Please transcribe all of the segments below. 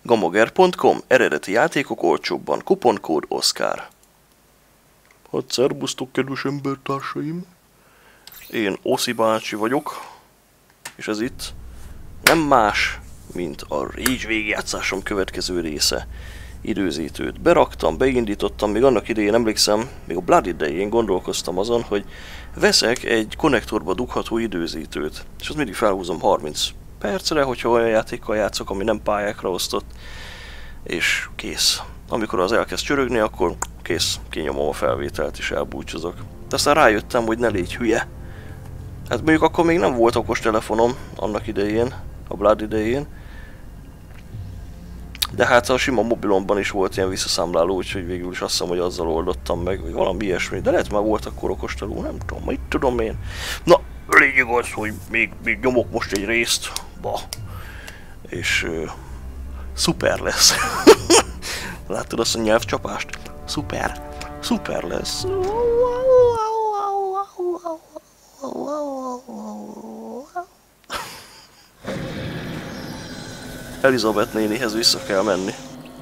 Gamoger.com, eredeti játékok olcsóbban, kuponkód Oszkár. Hát szerbusztok, kedves embertársaim! Én Oszi bácsi vagyok, és ez itt nem más, mint a Rage végigjátszásom következő része. Időzítőt beraktam, beindítottam, még annak idején emlékszem, még a Blood idején gondolkoztam azon, hogy veszek egy konnektorba dugható időzítőt, és azt mindig felhúzom 30 percre, hogyha olyan játékkal játszok, ami nem pályákra osztott, és kész. Amikor az elkezd csörögni, akkor kész, kinyomom a felvételt és elbúcsúzok. De aztán rájöttem, hogy ne légy hülye. Hát mondjuk akkor még nem volt okostelefonom annak idején, a Blood idején. De hát a sima mobilomban is volt ilyen visszaszámláló, úgyhogy végül is azt hiszem, hogy azzal oldottam meg, vagy valami ilyesmi. De lehet már volt akkor okosteló, nem tudom, mit tudom én. Na, lényeg az, hogy még nyomok most egy részt. Bah. És szuper lesz. Láttad azt a nyelvcsapást? Szuper. Szuper lesz. Elizabeth nénihez vissza kell menni.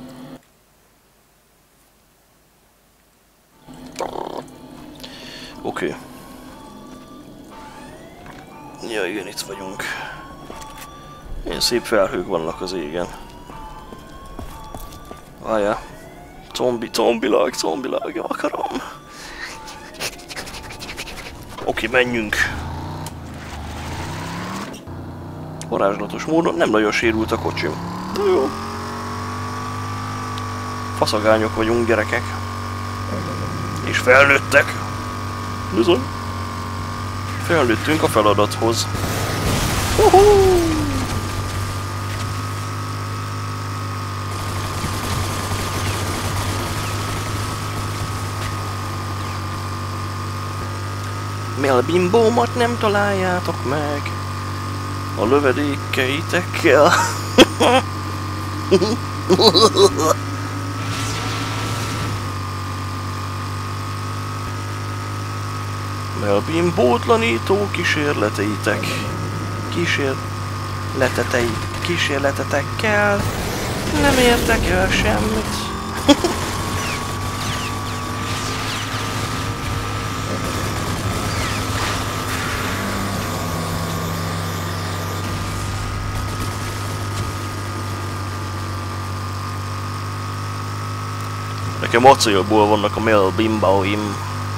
Oké. Ja, igen, itt vagyunk. Ilyen szép felhők vannak az égen. Várjál. Zombilag, akarom. Oké, menjünk. Varázslatos módon nem nagyon sérült a kocsim. De jó. Faszagányok vagyunk, gyerekek. És felnőttek. Bizony. Felnőttünk a feladathoz. Melbimbómat nem találjátok meg a lövedékeitekkel. Melbimbótlanító kísérletetekkel nem értek el semmit. Nekem acélból vannak a melbimbóim.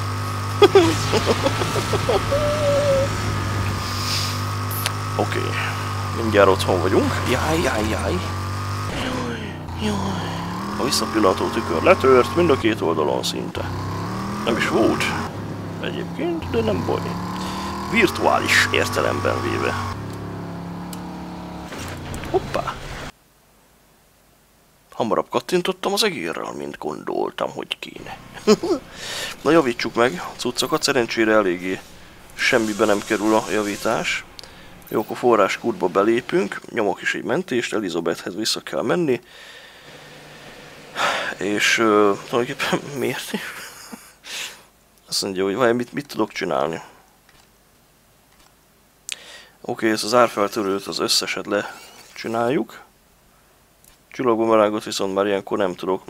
Oké. Mindjárt otthon vagyunk. Jaj. A visszapillantó tükör letört mind a két oldalon szinte. Nem is volt egyébként, de nem baj. Virtuális értelemben véve. Hoppá! Hamarabb kattintottam az egérrel, mint gondoltam, hogy kéne. Na, javítsuk meg a cuccokat, szerencsére eléggé semmibe nem kerül a javítás. Jó, akkor forráskútba belépünk, nyomok is egy mentést, Elizabethhez vissza kell menni. És tulajdonképpen miért? Azt mondja, hogy vajon mit tudok csinálni. Oké, ezt az árfeltörőt az összeset lecsináljuk. Csillagbumerágot viszont már ilyenkor nem tudok.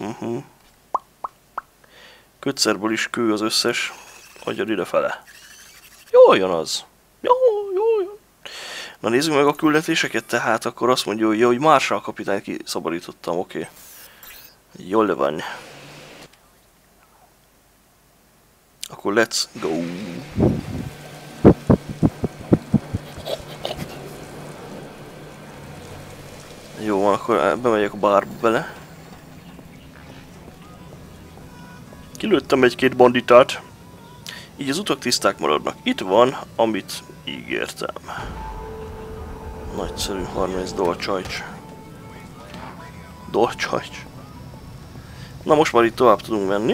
Kötszerből is kő az összes. Adjad idefele. Jól jön az. Jól jön. Na, nézzük meg a küldetéseket, tehát akkor azt mondja, hogy, hogy Marshall kapitányt kiszabadítottam, oké. Jól van. Akkor let's go. Jó, akkor bemegyek a bárba bele. Kilőttem egy-két banditát. Így az utak tiszták maradnak. Itt van, amit ígértem. Nagyszerű, 30 dolcsajcs. Dolcsajcs. Na, most már itt tovább tudunk menni.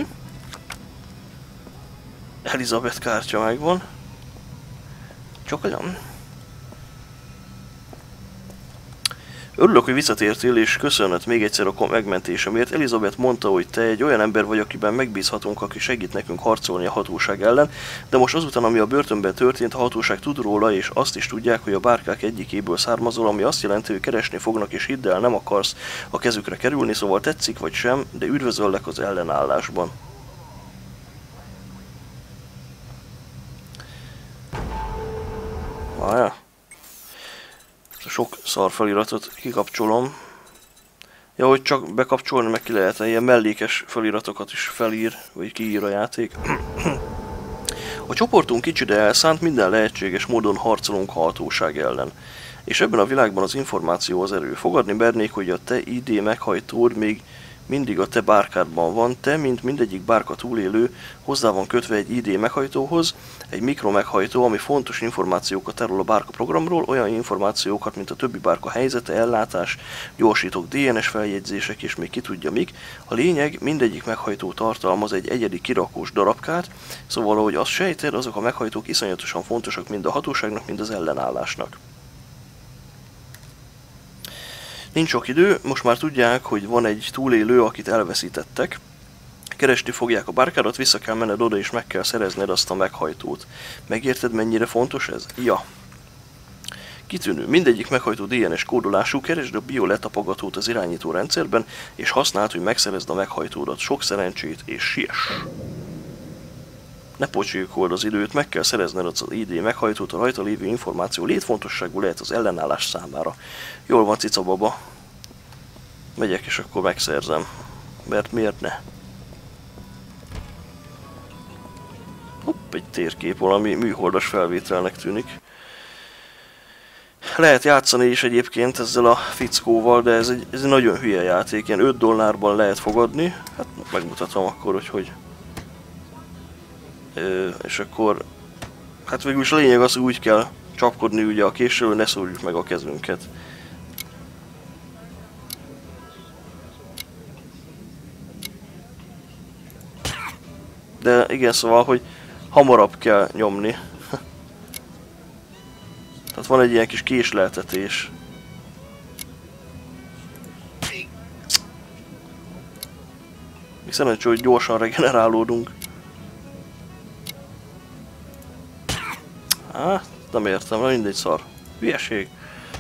Elizabeth kártya megvan. Csak olyan. Örülök, hogy visszatértél, és köszönet még egyszer a megmentésemért. Elizabeth mondta, hogy te egy olyan ember vagy, akiben megbízhatunk, aki segít nekünk harcolni a hatóság ellen, de most azután, ami a börtönben történt, a hatóság tud róla, és azt is tudják, hogy a bárkák egyikéből származol, ami azt jelenti, hogy keresni fognak, és hidd el, nem akarsz a kezükre kerülni, szóval tetszik vagy sem, de üdvözöllek az ellenállásban. Várjál. Sok szar feliratot kikapcsolom. Ja, hogy csak bekapcsolni meg ki lehet, ilyen mellékes feliratokat is felír, vagy kiír a játék. A csoportunk kicsi, de elszánt, minden lehetséges módon harcolunk a hatóság ellen. És ebben a világban az információ az erő. Fogadni mernék, hogy a te ID meghajtód még mindig a te bárkádban van, te, mint mindegyik bárka túlélő, hozzá van kötve egy ID meghajtóhoz, egy mikro meghajtó, ami fontos információkat tárol a bárka programról, olyan információkat, mint a többi bárka helyzete, ellátás, gyorsítók, DNS feljegyzések és még ki tudja mik. A lényeg, mindegyik meghajtó tartalmaz egy egyedi kirakós darabkát, szóval ahogy azt sejted, azok a meghajtók iszonyatosan fontosak mind a hatóságnak, mind az ellenállásnak. Nincs sok idő, most már tudják, hogy van egy túlélő, akit elveszítettek. Keresni fogják a bárkádat, vissza kell menned oda és meg kell szerezned azt a meghajtót. Megérted, mennyire fontos ez? Ja. Kitűnő. Mindegyik meghajtó DNS kódolású, keresd a bioletapagatót az irányító rendszerben, és használd, hogy megszerezd a meghajtódat. Sok szerencsét és siess! Ne pocsékold az időt, meg kell szerezned az ID meghajtót, a rajta lévő információ létfontosságú lehet az ellenállás számára. Jól van, cica baba. Megyek és akkor megszerzem. Mert miért ne? Hopp, egy térkép, valami műholdas felvételnek tűnik. Lehet játszani is egyébként ezzel a fickóval, de ez egy nagyon hülye játék. Ilyen $5 lehet fogadni. Hát megmutatom akkor, hogy és akkor, hát végülis a lényeg az, hogy úgy kell csapkodni ugye a késsel, hogy ne szórjuk meg a kezünket. De igen, szóval, hogy hamarabb kell nyomni. Tehát van egy ilyen kis késleltetés. Még szerencsé, hogy gyorsan regenerálódunk. Nem értem, mindegy szar. Hülyeség.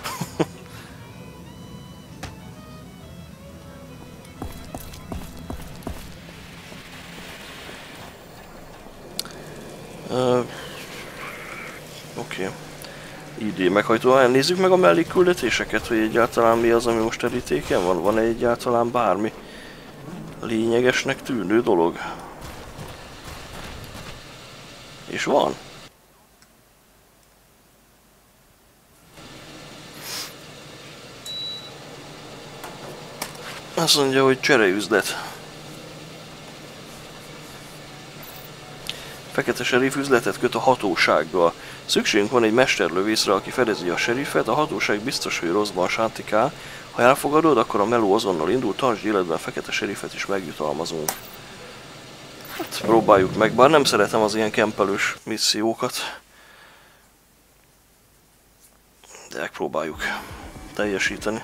Oké. ID meghajtó. Nézzük meg a mellékküldetéseket, hogy egyáltalán mi az, ami most terítéken van. Van-e egyáltalán bármi lényegesnek tűnő dolog? És van. Azt mondja, hogy csereüzlet. Fekete serif üzletet köt a hatósággal. Szükségünk van egy mesterlövészre, aki fedezi a serifet, a hatóság biztos, hogy rosszban sántikál. Ha elfogadod, akkor a meló azonnal indul, tartsd életben, fekete serifet is megjutalmazunk. Hát próbáljuk meg, bár nem szeretem az ilyen kempelős missziókat. De megpróbáljuk teljesíteni.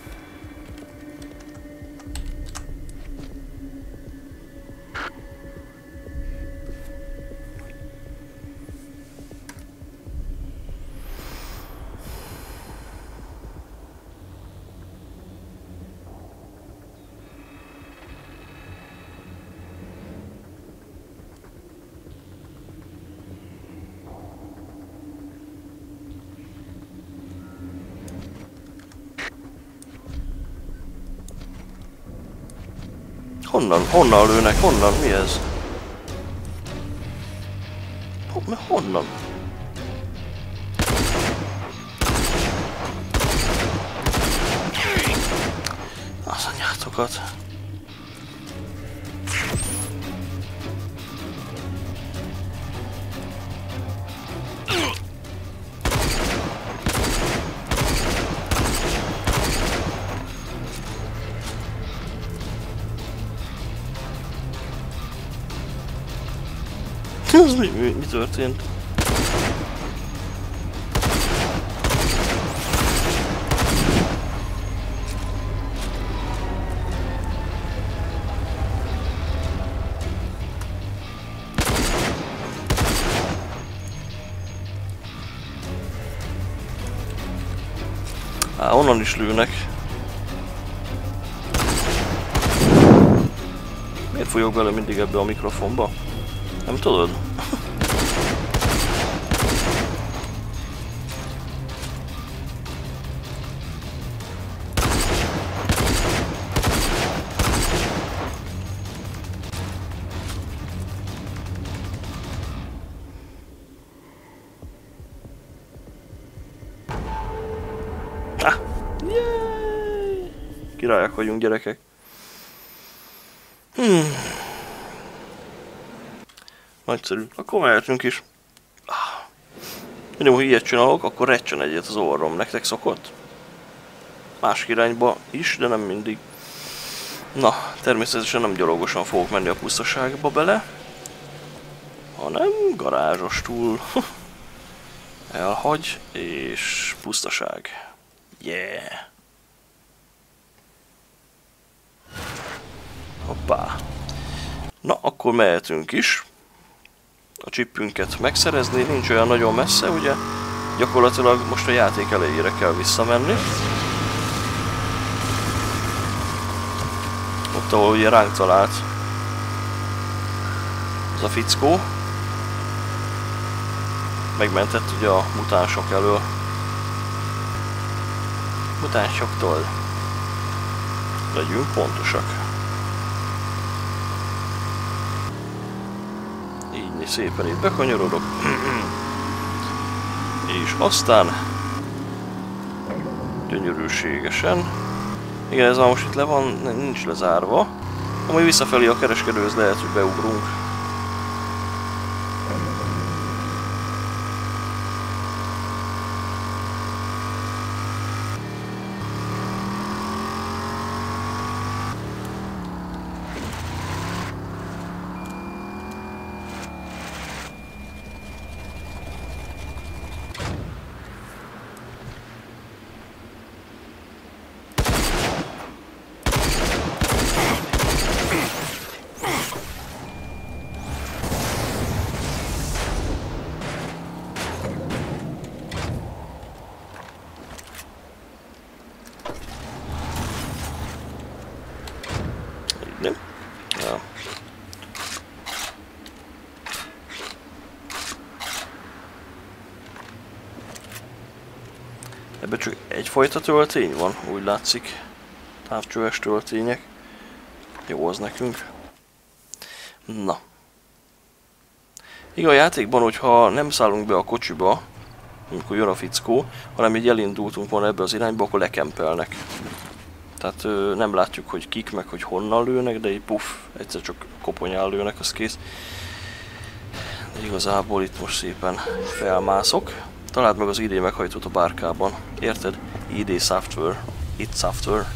Honnan lőnek? Honnan? Mi ez? Honnan? Az anyátokat. Ez mi történt? onnan is lőnek. Miért fújok bele mindig ebbe a mikrofonba? Nem tudod? Királyak vagyunk, gyerekek. Nagyszerű. Akkor mehetünk is. Minimum, hogy ilyet csinálok, akkor recsen egyet az orrom. Nektek szokott? Másik irányba is, de nem mindig. Na, természetesen nem gyalogosan fogok menni a pusztaságba bele, hanem garázsostul. Elhagy, és pusztaság. Yeah! Hoppá! Na, akkor mehetünk is. A chipünket megszerezni, nincs olyan nagyon messze, ugye? Gyakorlatilag most a játék elejére kell visszamenni. Ott, ahol ugye ránk talált az a fickó. Megmentett ugye a mutánsok elől. Mutánsoktól. Legyünk pontosak. Így szépen itt bekanyarodok. És aztán gyönyörűségesen. Igen, ez már most itt le van, nincs lezárva. Amúgy visszafelé a kereskedőhöz lehet, hogy beugrunk. Nem? Ja. Ebben csak egyfajta töltény van, úgy látszik. Távcsöves töltények. Jó az nekünk. Na. Igen, a játékban, hogyha nem szállunk be a kocsiba, amikor jön a fickó, hanem így elindultunk volna ebbe az irányba, akkor lekempelnek. Tehát nem látjuk, hogy kik, meg hogy honnan lőnek, de így puff, egyszer csak koponyán lőnek, az kész. De igazából itt most szépen felmászok. Találd meg az ID meghajtót a bárkában. Érted? ID software. It software.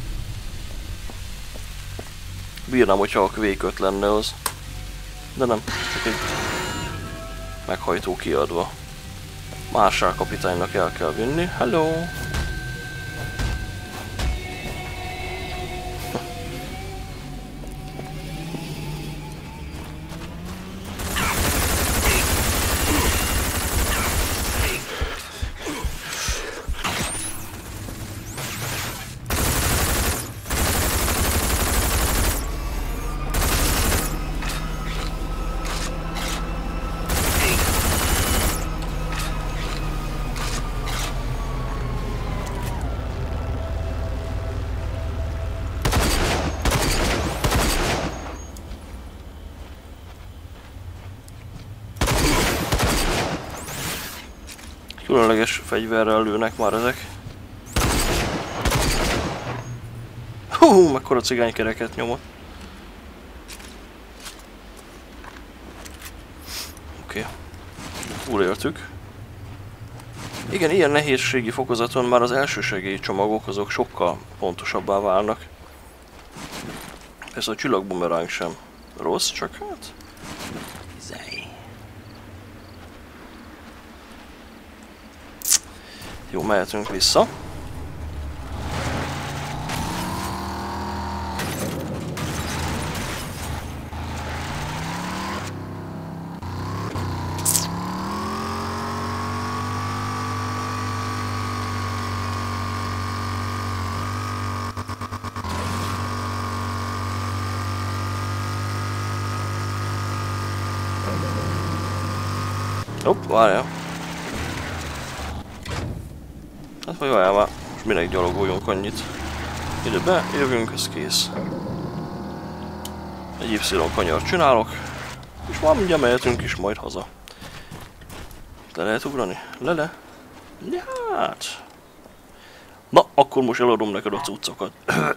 Bírnám, hogyha a Quake 5 lenne az. De nem, csak egy meghajtó kiadva. Marshall kapitánynak el kell vinni. Hello! Különleges fegyverrel lőnek már ezek. Hú, mekkora cigánykereket nyomott. Oké. Túléltük. Igen, ilyen nehézségi fokozaton már az elsősegélyi csomagok azok sokkal pontosabbá válnak. Persze a csillagbumeráng sem rossz, csak hát... Jó, mehetünk vissza. Hopp, várjál. Hát vagy várjál már, most minek gyalogoljunk annyit. Ide bejövünk, ez kész. Egy Y kanyart csinálok, és már mindjárt mehetünk is majd haza. Le lehet ugrani? Le? Hát. Na, akkor most eladom neked a cuccokat.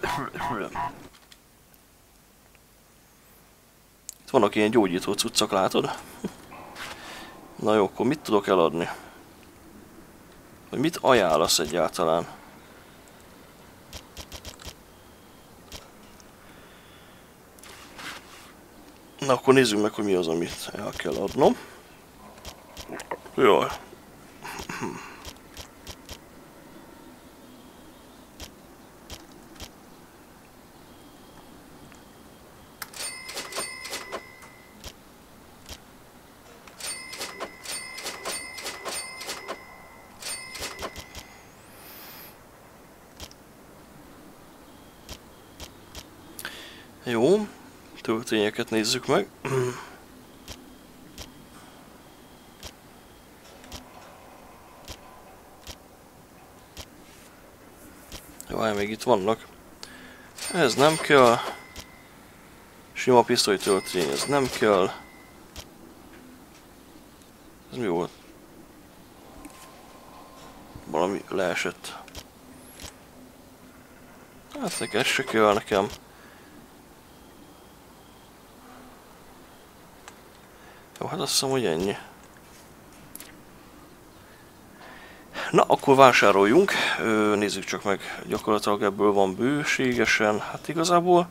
Itt vannak ilyen gyógyító cuccok, látod? Na jó, akkor mit tudok eladni? Vagy mit ajánlasz egyáltalán? Na akkor nézzük meg, hogy mi az, amit el kell adnom. Jaj. Jó, töltényeket nézzük meg. Jó, még itt vannak. Ez nem kell. Sima pisztolytöltény, ez nem kell. Ez mi volt? Valami leesett. Hát ez se kell nekem. Jó, hát azt hiszem, hogy ennyi. Na, akkor vásároljunk. Nézzük csak meg, gyakorlatilag ebből van bőségesen. Hát igazából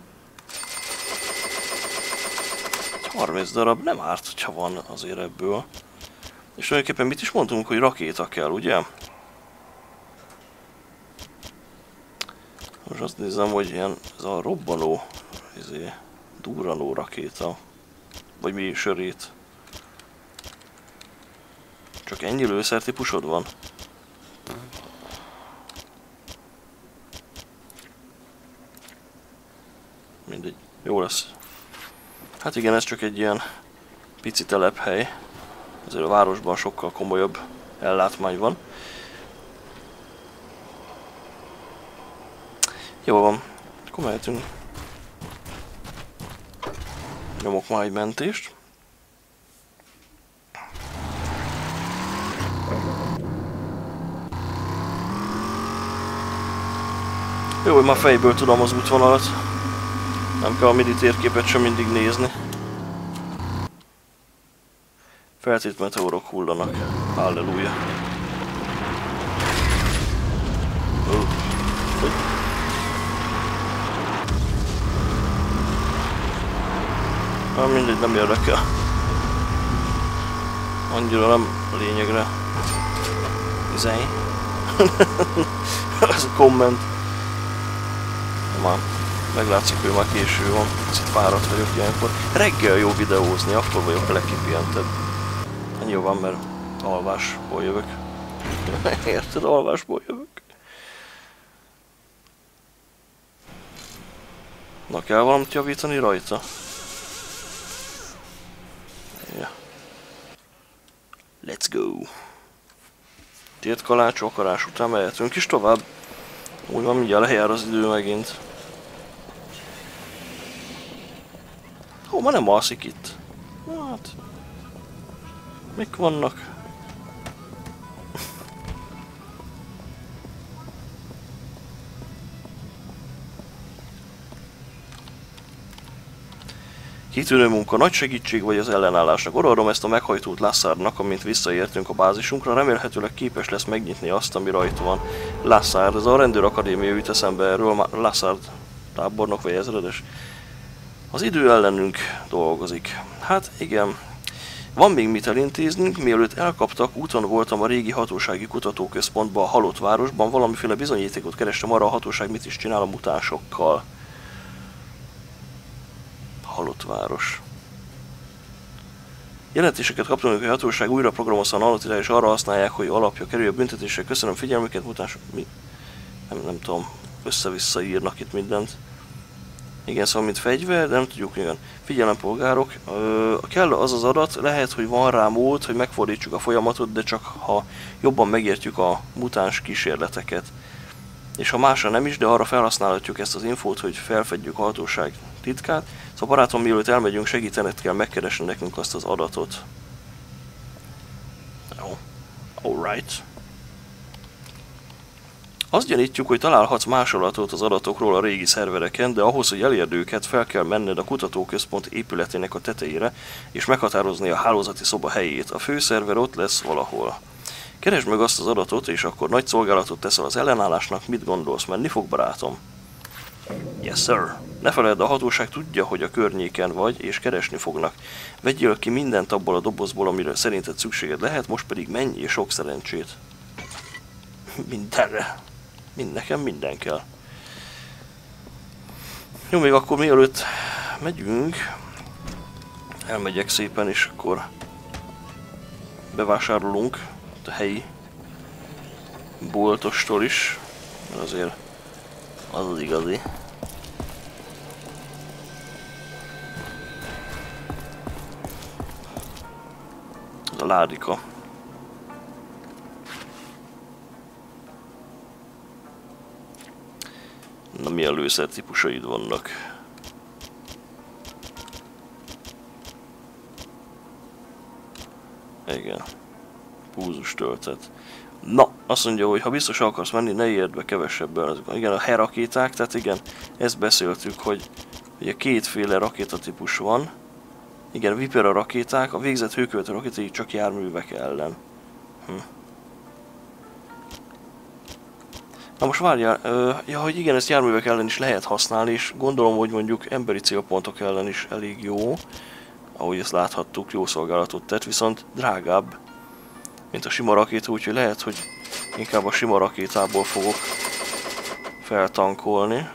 30 darab nem árt, hogyha van azért ebből. És tulajdonképpen mit is mondtunk, hogy rakéta kell, ugye? Most azt nézem, hogy ilyen ez a robbanó, durranó rakéta. Vagy mi sörét. Csak ennyi lőszertípusod van? Mindegy, jó lesz. Hát igen, ez csak egy ilyen pici telephely. Azért a városban sokkal komolyabb ellátmány van. Jó van, akkor mehetünk. Nyomok már egy mentést. Jó, hogy már fejből tudom az útvonalat. Nem kell a midi térképet sem mindig nézni. Feltét meteorok hullanak. Halleluja. Mindegy, nem érdekel. Annyira nem lényegre. Izé. Ez a komment. Már meglátszik, hogy már késő van. Kicsit fáradt vagyok ilyenkor. Reggel jó videózni, akkor vagyok legkipihentebb. Nyilván, mert alvásból jövök. Érted? Alvásból jövök. Na, kell valamit javítani rajta? Yeah. Let's go! Tért kalács, akarás után mehetünk is tovább. Úgy van, mindjárt lejár az idő megint. Ó, már nem alszik itt. Hát... Mik vannak? Kitűnő munka, nagy segítség vagy az ellenállásnak. Odaadom ezt a meghajtót Lassardnak, amint visszaértünk a bázisunkra, remélhetőleg képes lesz megnyitni azt, ami rajta van. Lassard, ez a rendőrakadémia jut eszembe erről, Lassard tábornok vagy ezredes. Az idő ellenünk dolgozik. Hát igen. Van még mit elintéznünk, mielőtt elkaptak, úton voltam a régi hatósági kutatóközpontba, a halott városban, valamiféle bizonyítékot kerestem arra, a hatóság mit is csinál a mutánsokkal. Halott város. Jelentéseket kaptunk, hogy a hatóság újra programozza a nanotirát, és arra használják, hogy alapja kerül a büntetésre. Köszönöm figyelmüket, mutánsok. Mi? Nem tudom, össze-vissza írnak itt mindent. Igen, szóval mint fegyver, de nem tudjuk igen. Figyelem polgárok, kell az az adat, lehet, hogy van rá mód, hogy megfordítsuk a folyamatot, de csak ha jobban megértjük a mutáns kísérleteket. És ha másra nem is, de arra felhasználhatjuk ezt az infót, hogy felfedjük a hatóság titkát. Szóval barátom, mielőtt elmegyünk, segítened kell megkeresni nekünk azt az adatot. Jó. Alright. Azt gyanítjuk, hogy találhatsz másolatot az adatokról a régi szervereken, de ahhoz, hogy elérd őket, fel kell menned a kutatóközpont épületének a tetejére, és meghatározni a hálózati szoba helyét. A főszerver ott lesz valahol. Keresd meg azt az adatot, és akkor nagy szolgálatot teszel az ellenállásnak. Mit gondolsz? Menni fog, barátom? Yes, sir. Ne feledd, a hatóság tudja, hogy a környéken vagy, és keresni fognak. Vegyél ki mindent abból a dobozból, amire szerinted szükséged lehet, most pedig menj, és sok szerencsét. Mindenre. Nekem minden kell. Jó, még akkor mielőtt megyünk, elmegyek szépen, és akkor bevásárolunk a helyi boltostól is, mert azért az az igazi. Ez a ládika. Na, milyen lőszer típusaid vannak? Igen. Púzus töltet. Na, azt mondja, hogy ha biztos akarsz menni, ne érd be kevesebben. Igen, a rakéták, tehát igen, ezt beszéltük, hogy ugye kétféle rakétatípus van. Igen, Vipera rakéták, a végzett hőkövető rakétai csak járművek ellen. Na most várjál, ja, hogy igen, ezt járművek ellen is lehet használni, és gondolom, hogy mondjuk emberi célpontok ellen is elég jó. Ahogy ezt láthattuk, jó szolgálatot tett, viszont drágább, mint a sima rakéta, úgyhogy lehet, hogy inkább a sima rakétából fogok feltankolni.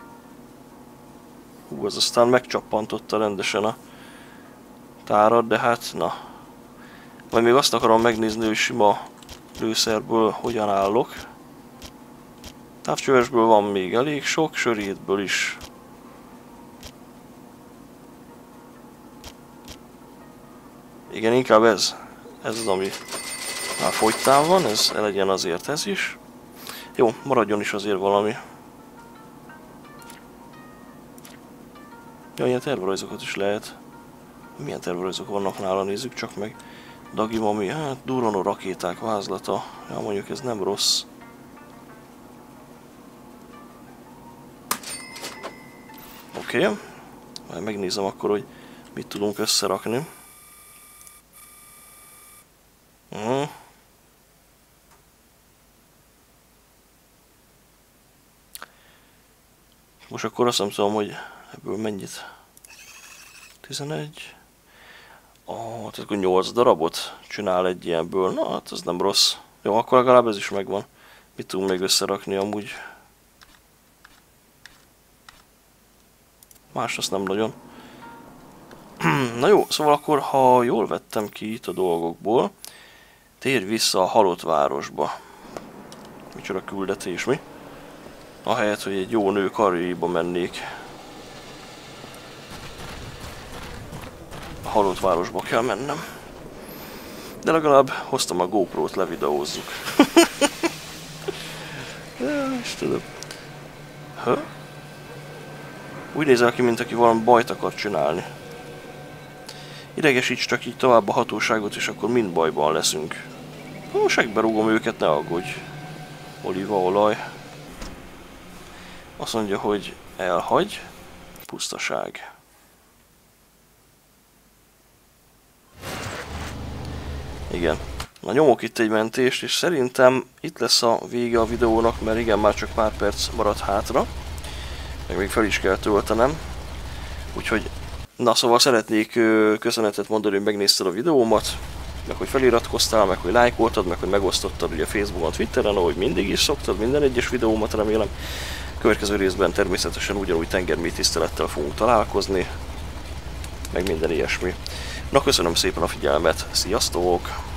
Hú, az aztán megcsappantotta rendesen a tárat, de hát na. Vagy még azt akarom megnézni, hogy sima lőszerből hogyan állok. Távcsöversből van még elég sok, sörétből is. Igen, inkább ez az, ami már fogytán van, ez legyen azért ez is. Jó, maradjon is azért valami. Ja, ilyen tervrajzokat is lehet. Milyen tervrajzok vannak nála, nézzük csak meg. Dagimami, hát durranó rakéták vázlata. Ja, mondjuk ez nem rossz. Oké. Majd megnézem akkor, hogy mit tudunk összerakni. Most akkor azt nem tudom, hogy ebből mennyit. 11. Tehát akkor 8 darabot csinál egy ilyenből. Na, hát ez nem rossz. Jó, akkor legalább ez is megvan. Mit tudunk még összerakni amúgy? Más azt nem nagyon. Na jó, szóval akkor, ha jól vettem ki itt a dolgokból, térj vissza a halott városba. Micsoda küldetés, mi? Ahelyett, hogy egy jó nő karjaiba mennék. A halott városba kell mennem. De legalább hoztam a GoPro-t, levideózzuk. Istenem. Úgy nézel ki, mint aki valami bajt akar csinálni. Idegesíts csak így tovább a hatóságot, és akkor mind bajban leszünk. Segbe rúgom őket, ne aggódj. Olívaolaj. Azt mondja, hogy elhagy. Pusztaság. Igen. Na, nyomok itt egy mentést, és szerintem itt lesz a vége a videónak, mert igen, már csak pár perc maradt hátra. Meg még fel is kell töltenem. Úgyhogy, na szóval szeretnék köszönetet mondani, hogy megnézted a videómat, meg hogy feliratkoztál, meg hogy lájkoltad, meg hogy megosztottad ugye Facebookon, Twitteren, ahogy mindig is szoktad, minden egyes videómat remélem. Következő részben természetesen ugyanúgy tengermély tisztelettel fogunk találkozni, meg minden ilyesmi. Na, köszönöm szépen a figyelmet, sziasztok!